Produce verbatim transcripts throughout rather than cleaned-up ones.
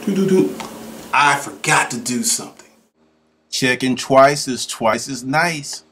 Doo -doo -doo. I forgot to do something. Checking twice is twice as nice.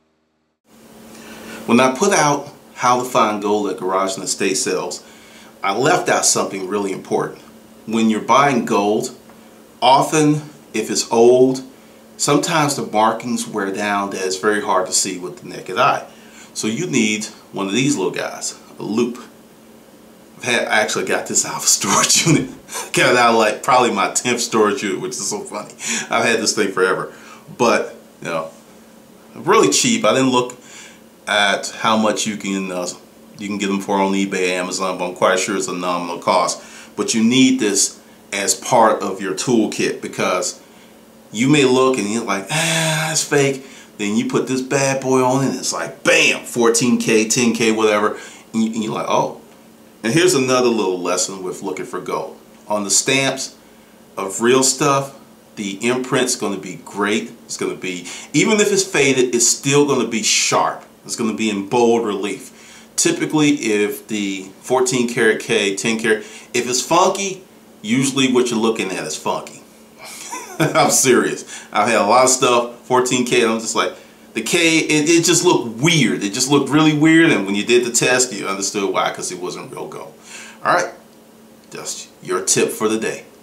When I put out how to find gold at garage and estate sales, I left out something really important. When you're buying gold, often if it's old, sometimes the markings wear down that it's very hard to see with the naked eye. So you need one of these little guys, a loop. I've had, I actually got this out of a storage unit. Got it out of like probably my tenth storage unit, which is so funny. I've had this thing forever. But, you know, really cheap. I didn't look at how much you can uh, you can get them for on eBay, Amazon, but I'm quite sure it's a nominal cost. But you need this as part of your toolkit, because you may look and you're like, ah, that's fake. Then you put this bad boy on and it's like, bam, fourteen K, ten K, whatever. And, you, and you're like, oh. And here's another little lesson with looking for gold. On the stamps of real stuff, the imprint's going to be great. It's going to be, even if it's faded, it's still going to be sharp. It's going to be in bold relief. Typically, if the fourteen karat K, ten karat, if it's funky, usually what you're looking at is funky. I'm serious. I've had a lot of stuff, fourteen K, and I'm just like, the K, it, it just looked weird. It just looked really weird, and when you did the test, you understood why, because it wasn't real gold. All right, just your tip for the day.